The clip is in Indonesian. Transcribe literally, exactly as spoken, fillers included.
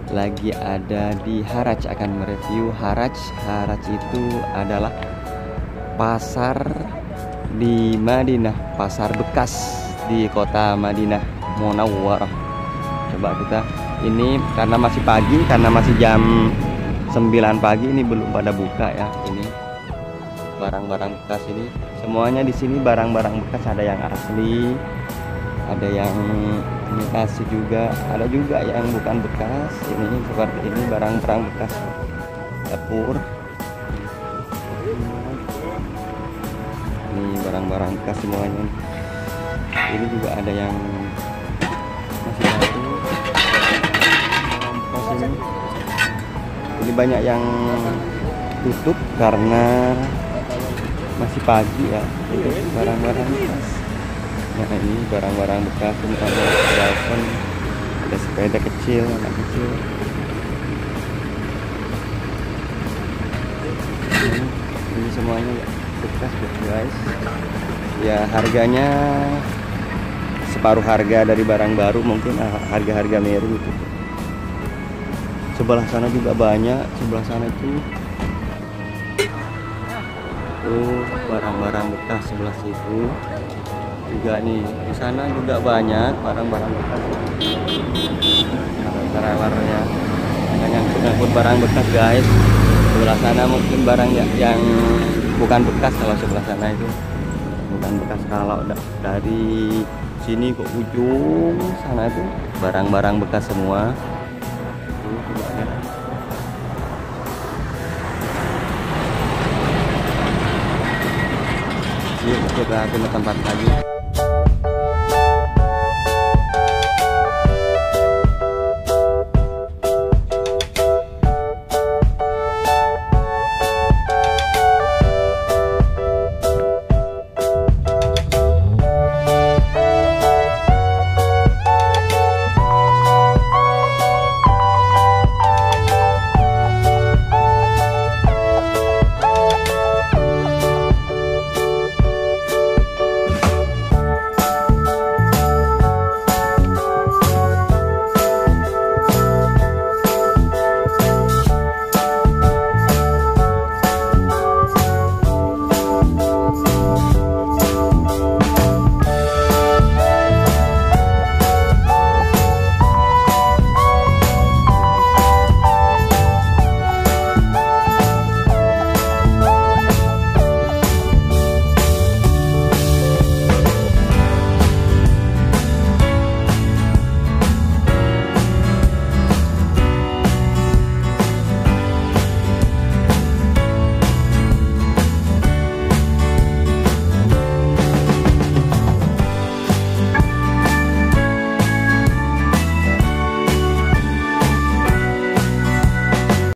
lagi ada di Haraj, akan mereview Haraj. Haraj itu adalah pasar di Madinah, pasar bekas di kota Madinah Munawwarah. Coba kita, ini karena masih pagi, karena masih jam sembilan pagi, ini belum pada buka ya. Ini barang-barang bekas, ini semuanya di sini barang-barang bekas, ada yang asli, ada yang imitasi juga, ada juga yang bukan bekas. Ini seperti ini barang-barang bekas dapur. Ini barang-barang bekas semuanya. Ini juga ada yang masih baru. Barang bekas ini. Ini banyak yang tutup karena masih pagi ya. Itu barang-barang bekas. Nah, ini barang-barang bekas, ini ada telepon, ada sepeda kecil, anak kecil. Ini, ini semuanya ya bekas guys. Ya harganya separuh harga dari barang baru, mungkin harga-harga Meru itu. Sebelah sana juga banyak, sebelah sana itu tuh barang-barang bekas, sebelah situ juga nih, di sana juga banyak barang-barang bekas. Ada trailernya, banyak yang ngangkut barang bekas guys. Sebelah sana mungkin barang ya, yang bukan bekas. Kalau sebelah sana itu bukan bekas, kalau dari sini ke ujung sana itu barang-barang bekas semua. Yuk kita ke tempat lagi.